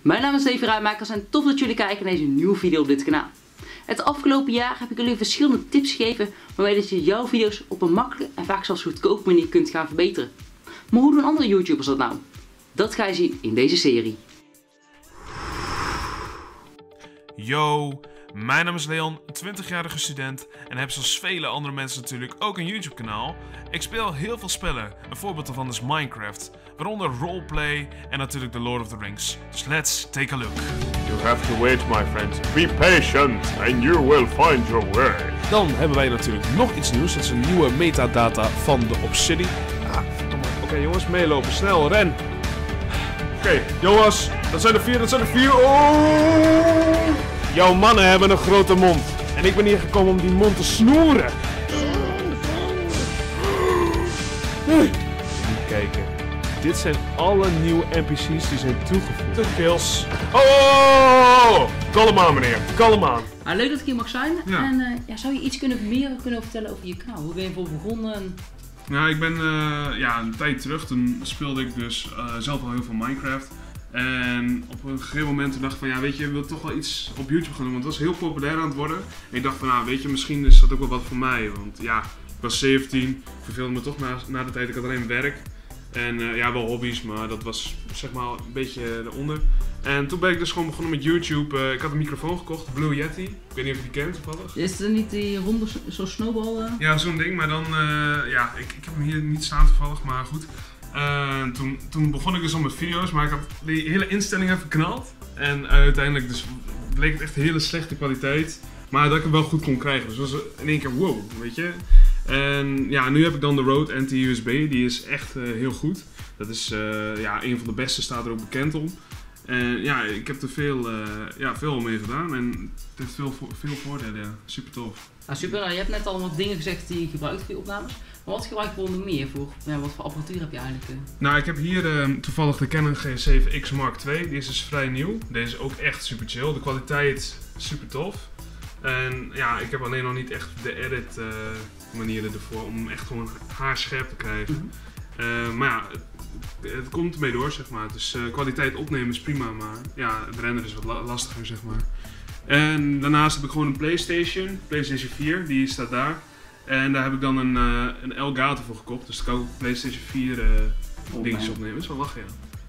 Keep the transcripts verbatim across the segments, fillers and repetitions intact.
Mijn naam is Davy Ruijmakers en tof dat jullie kijken naar deze nieuwe video op dit kanaal. Het afgelopen jaar heb ik jullie verschillende tips gegeven waarmee dat je jouw video's op een makkelijke en vaak zelfs goedkope manier kunt gaan verbeteren. Maar hoe doen andere YouTubers dat nou? Dat ga je zien in deze serie. Yo, mijn naam is Leon, twintigjarige student en heb zoals vele andere mensen natuurlijk ook een YouTube kanaal. Ik speel heel veel spellen, een voorbeeld daarvan is Minecraft, waaronder roleplay en natuurlijk The Lord of the Rings. Dus let's take a look. You have to wait, my friend. Be patient and you will find your way. Dan hebben wij natuurlijk nog iets nieuws. Dat is een nieuwe metadata van de Obsidian. Ah, verdomme. Oké okay, jongens, meelopen. Snel, ren. Oké, okay, jongens. Dat zijn er vier, dat zijn er vier. Oh! Jouw mannen hebben een grote mond. En ik ben hier gekomen om die mond te snoeren. Even kijken. Dit zijn alle nieuwe N P C's die zijn toegevoegd. De kills. Oh! Kalm aan meneer, kalm aan. Ah, leuk dat ik hier mag zijn. Ja. En uh, ja, zou je iets kunnen meer kunnen vertellen over je kanaal? Hoe ben je voor begonnen? Nou, ik ben uh, ja, een tijd terug, toen speelde ik dus uh, zelf al heel veel Minecraft. En op een gegeven moment toen dacht ik van ja, weet je, ik wil toch wel iets op YouTube gaan doen, want het was heel populair aan het worden. En ik dacht van nou, weet je, misschien is dat ook wel wat voor mij, want ja, ik was zeventien, verveelde me toch na, na de tijd, ik had alleen werk. En uh, ja, wel hobby's, maar dat was zeg maar een beetje eronder. En toen ben ik dus gewoon begonnen met YouTube. Uh, ik had een microfoon gekocht, Blue Yeti. Ik weet niet of je die kent toevallig. Is het niet die ronde, zo'n snowball? Uh? Ja, zo'n ding, maar dan, uh, ja, ik, ik heb hem hier niet staan toevallig, maar goed. Uh, toen, toen begon ik dus al met video's, maar ik had die hele instelling even verknald. En uh, uiteindelijk dus bleek het echt hele slechte kwaliteit. Maar dat ik hem wel goed kon krijgen, dus was in één keer wow, weet je. En ja, nu heb ik dan de Rode N T U S B, die is echt uh, heel goed. Dat is uh, ja, een van de beste, staat er ook bekend om. En ja, ik heb er veel, uh, ja, veel mee gedaan en het heeft veel, veel voordelen, ja. Super tof. Nou, super, nou, je hebt net al wat dingen gezegd die je gebruikt voor je opnames. Maar wat gebruik je onder meer voor? Ja, wat voor apparatuur heb je eigenlijk? Uh? Nou, ik heb hier uh, toevallig de Canon G zeven X Mark twee, die is dus vrij nieuw. Deze is ook echt super chill, de kwaliteit super tof. En ja, ik heb alleen nog niet echt de edit uh, manieren ervoor om echt gewoon haarscherp te krijgen. Mm-hmm. uh, maar ja, het, het komt ermee door, zeg maar. Dus uh, kwaliteit opnemen is prima, maar ja, het renderen is wat la lastiger, zeg maar. En daarnaast heb ik gewoon een PlayStation, PlayStation vier, die staat daar. En daar heb ik dan een, uh, een Elgato voor gekocht, dus dan kan ik ook PlayStation vier uh, oh, dingetjes opnemen. Dat is wel lachen, ja.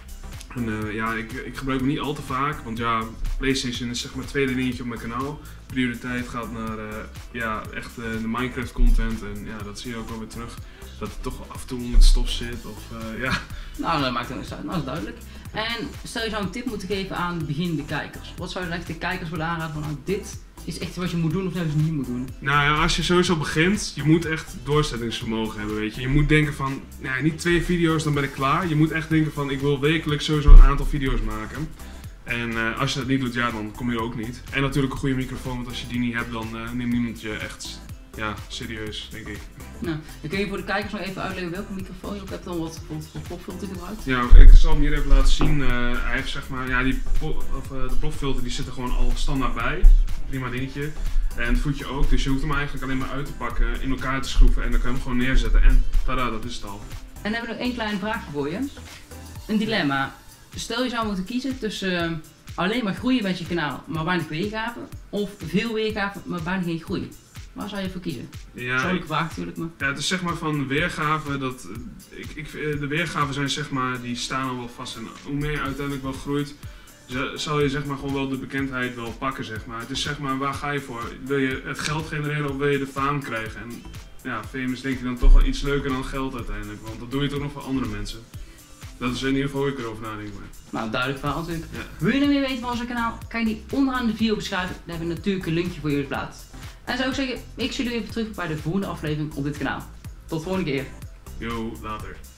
En uh, ja, ik, ik gebruik hem niet al te vaak, want ja, PlayStation is zeg maar het tweede dingetje op mijn kanaal. Prioriteit gaat naar uh, ja, echt uh, de Minecraft content en ja, dat zie je ook alweer terug. Dat het toch af en toe onder het stof zit of uh, ja. Nou, dat maakt het uit, nou, dat is duidelijk. En stel je zou een tip moeten geven aan beginnende kijkers. Wat zou je dan echt de kijkers willen aanraden van nou, dit is echt wat je moet doen of juist niet moet doen? Nou ja, als je sowieso begint, je moet echt doorzettingsvermogen hebben, weet je. Je moet denken van, nou, niet twee video's dan ben ik klaar. Je moet echt denken van, ik wil wekelijks sowieso een aantal video's maken. En uh, als je dat niet doet, ja, dan kom je er ook niet. En natuurlijk een goede microfoon, want als je die niet hebt, dan uh, neemt niemand je echt ja, serieus, denk ik. Nou, dan kun je voor de kijkers nog even uitleggen welke microfoon je op hebt dan wat voor popfilter gebruikt? Ja, ik zal hem hier even laten zien. Uh, hij heeft zeg maar, ja, die of, uh, de popfilter die zit er gewoon al standaard bij. Prima dingetje. En het voetje ook, dus je hoeft hem eigenlijk alleen maar uit te pakken, in elkaar te schroeven en dan kan je hem gewoon neerzetten en tada, dat is het al. En dan hebben we nog één klein vraagje voor je. Een dilemma. Stel je zou moeten kiezen tussen uh, alleen maar groeien met je kanaal, maar weinig weergave, of veel weergave, maar bijna geen groei. Waar zou je voor kiezen? Ja, persoonlijke vraag natuurlijk, maar... Ja, het is zeg maar van weergave, dat, ik, ik, de weergaven zijn zeg maar, die staan al wel vast en hoe meer je uiteindelijk wel groeit, zal je zeg maar gewoon wel de bekendheid wel pakken, zeg maar. Het is zeg maar, waar ga je voor? Wil je het geld genereren of wil je de faam krijgen? En ja, fame is denk ik dan toch wel iets leuker dan geld uiteindelijk, want dat doe je toch nog voor andere mensen. Dat is in ieder geval hoe ik erover nadenk. Maar. Nou, duidelijk verhaal natuurlijk. Ja. Wil je nog meer weten van onze kanaal? Kan je die onderaan de video beschrijven. Daar hebben we natuurlijk een linkje voor jullie geplaatst. En zou ik zeggen, ik zie jullie even terug bij de volgende aflevering op dit kanaal. Tot de volgende keer. Yo, later.